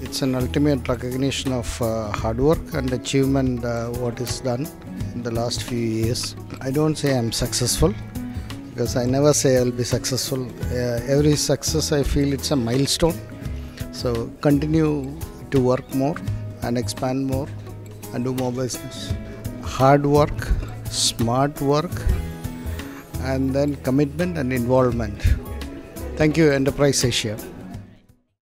It's an ultimate recognition of hard work and achievement what is done in the last few years. I don't say I'm successful because I never say I'll be successful. Every success I feel it's a milestone. So continue to work more and expand more and do more business. Hard work, smart work, and then commitment and involvement. Thank you, Enterprise Asia.